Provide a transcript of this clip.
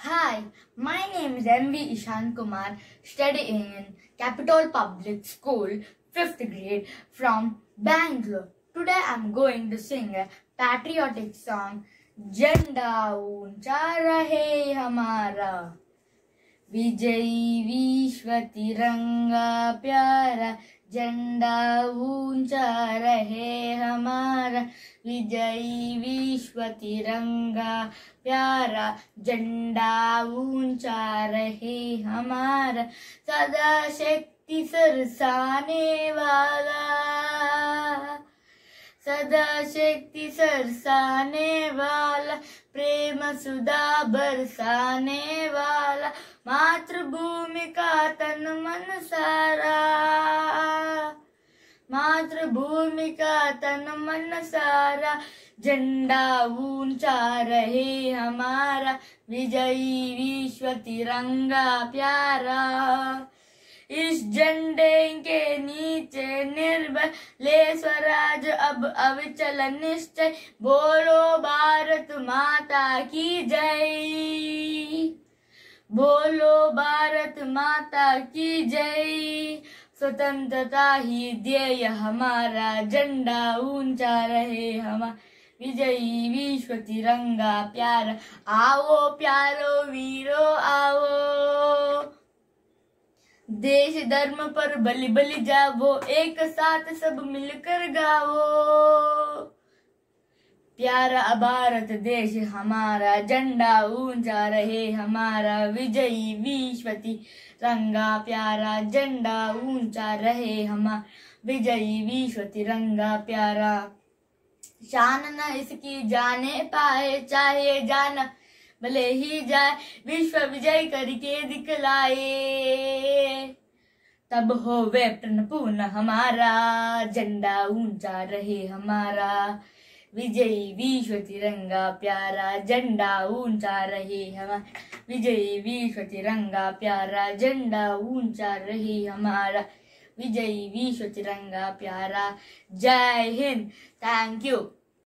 Hi, my name is M.V. Ishan Kumar, studying in Capital Public School, 5th grade from Bangalore. Today I am going to sing a patriotic song, Janda Uncha Rahe Hamara. विजयी विश्व तिरंगा प्यारा झंडा ऊंचा रहे हमारा विजयी विश्व तिरंगा प्यारा झंडा ऊंचा रहे हमारा सदा शक्ति सरसाने वाला सदा शक्ति सरसाने वाला प्रेम सुधा बरसाने वाला मातृभूमि का तन मन सारा मातृभूमि का तन मन सारा झंडा ऊंचा रहे हमारा विजयी विश्व तिरंगा प्यारा इस झंडे के नीचे निर्भय ले स्वराज अब अविचल निश्चय बोलो भारत माता की जय बोलो भारत माता की जय स्वतंत्रता ही ध्येय हमारा झंडा ऊंचा रहे हमारा विजयी विश्व तिरंगा प्यारा आओ प्यारो वीरो आओ देश धर्म पर बलि बलि जाओ एक साथ सब मिलकर गाओ प्यारा भारत देश हमारा झंडा ऊंचा रहे हमारा विजयी विश्व तिरंगा प्यारा झंडा ऊंचा रहे हमारा विजयी विश्व तिरंगा प्यारा शान न इसकी जाने पाए चाहे जाना भले ही जाए विश्व विजय करके दिखलाए तब हो वे प्रण पूर्ण हमारा झंडा ऊंचा रहे हमारा विजयी विश्व तिरंगा प्यारा झंडा ऊंचा रहे हमारा विजयी विश्व तिरंगा प्यारा झंडा ऊंचा रहे हमारा विजयी विश्व तिरंगा प्यारा जय हिंद थैंक यू।